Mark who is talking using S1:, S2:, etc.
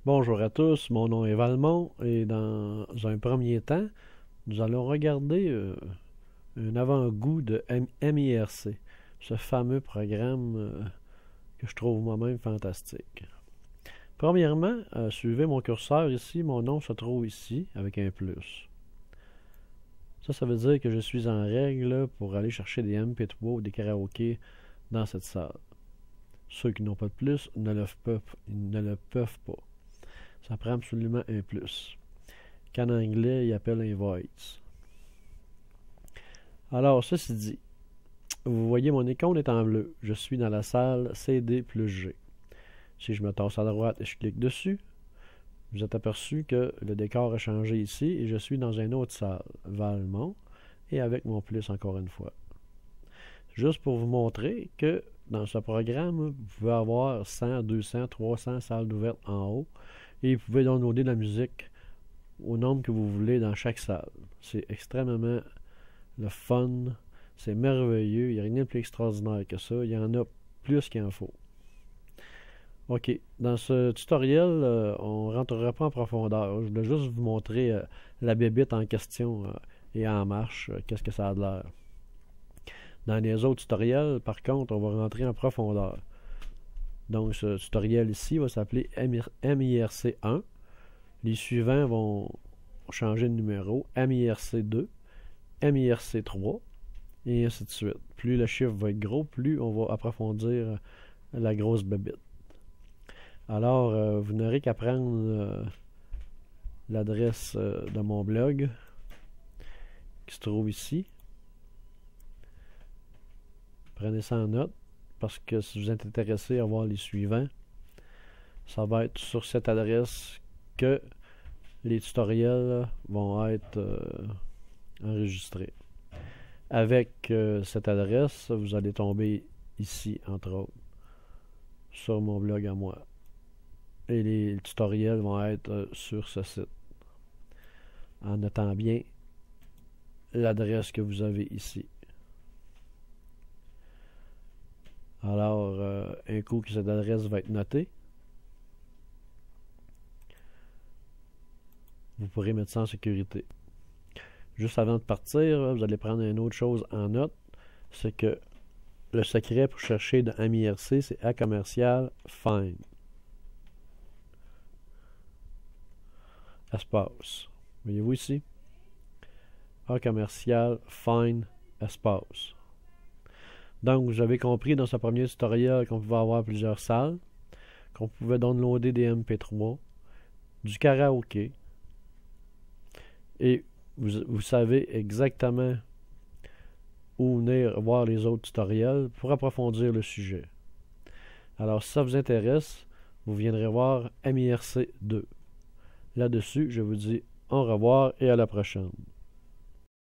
S1: Bonjour à tous, mon nom est Valmont et dans un premier temps, nous allons regarder un avant-goût de MIRC, ce fameux programme que je trouve moi-même fantastique. Premièrement, suivez mon curseur ici, mon nom se trouve ici avec un plus. Ça veut dire que je suis en règle pour aller chercher des MP3 ou des karaokés dans cette salle. Ceux qui n'ont pas de plus ne le peuvent pas. Ça prend absolument un plus, qu'en anglais, ils appellent un voids. Alors, ceci dit, vous voyez mon icône est en bleu. Je suis dans la salle CD plus G. Si je me tasse à droite et je clique dessus, vous êtes aperçu que le décor a changé ici et je suis dans une autre salle, Valmont, et avec mon plus encore une fois. Juste pour vous montrer que dans ce programme, vous pouvez avoir 100, 200, 300 salles d'ouvertes en haut et vous pouvez downloader de la musique au nombre que vous voulez dans chaque salle. C'est extrêmement le fun, c'est merveilleux, il n'y a rien de plus extraordinaire que ça, il y en a plus qu'il en faut. Ok, dans ce tutoriel, on ne rentrera pas en profondeur, je voulais juste vous montrer la bébite en question et en marche, qu'est-ce que ça a de l'air. Dans les autres tutoriels, par contre, on va rentrer en profondeur. Donc, ce tutoriel ici va s'appeler MIRC1. Les suivants vont changer de numéro. MIRC2, MIRC3, et ainsi de suite. Plus le chiffre va être gros, plus on va approfondir la grosse bébite. Alors, vous n'aurez qu'à prendre l'adresse de mon blog qui se trouve ici. Prenez ça en note parce que si vous êtes intéressé à voir les suivants, ça va être sur cette adresse que les tutoriels vont être enregistrés. Avec cette adresse, vous allez tomber ici, entre autres, sur mon blog à moi. Et les tutoriels vont être sur ce site. En notant bien l'adresse que vous avez ici. Alors, un coup que cette adresse va être notée, vous pourrez mettre ça en sécurité. Juste avant de partir, vous allez prendre une autre chose en note, c'est que le secret pour chercher dans MIRC, c'est A commercial find. Espace. Voyez-vous ici? A commercial find espace. Donc, vous avez compris dans ce premier tutoriel qu'on pouvait avoir plusieurs salles, qu'on pouvait downloader des MP3, du karaoké, et vous savez exactement où venir voir les autres tutoriels pour approfondir le sujet. Alors, si ça vous intéresse, vous viendrez voir MIRC 2. Là-dessus, je vous dis au revoir et à la prochaine.